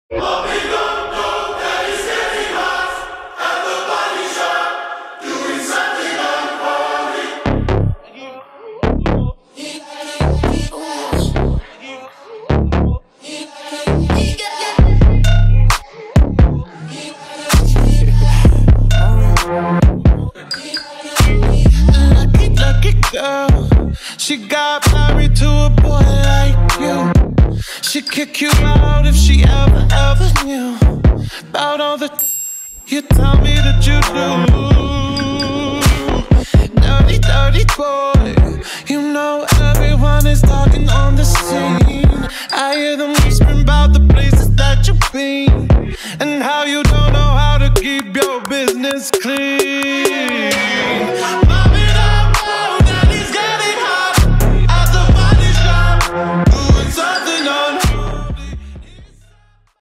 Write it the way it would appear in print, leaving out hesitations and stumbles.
She got married to a boy like you. She'd kick you out if she ever knew about all the you tell me that you do. Dirty, dirty boy. You know everyone is talking on the scene. I hear them